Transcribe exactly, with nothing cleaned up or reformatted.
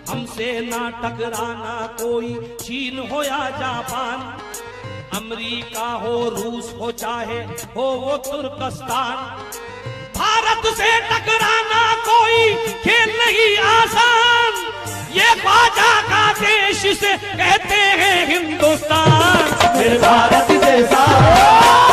हमसे ना टकराना कोई चीन हो या जापान, अमेरिका हो रूस हो चाहे हो वो तुर्कस्तान, भारत से टकराना कोई खेल नहीं आसान, ये ख्वाजा का देश से कहते हैं हिंदुस्तान। फिर भारत जैसा